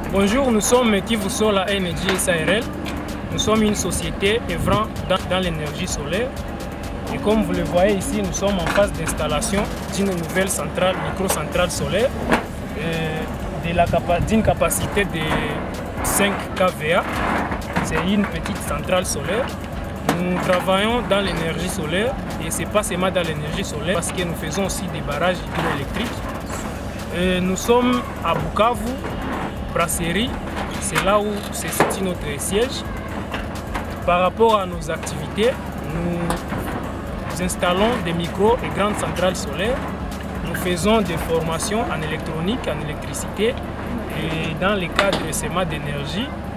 Bonjour, nous sommes Kivu Solar Energy SARL. Nous sommes une société œuvrant dans l'énergie solaire. Et comme vous le voyez ici, nous sommes en phase d'installation d'une nouvelle centrale, micro-centrale solaire d'une capacité de 5 kVA. C'est une petite centrale solaire. Nous travaillons dans l'énergie solaire et ce n'est pas seulement dans l'énergie solaire parce que nous faisons aussi des barrages hydroélectriques. Nous sommes à Bukavu, Brasserie, c'est là où se situe notre siège. Par rapport à nos activités, nous installons des micro et grandes centrales solaires. Nous faisons des formations en électronique, en électricité et dans les cadres de SEMA d'énergie.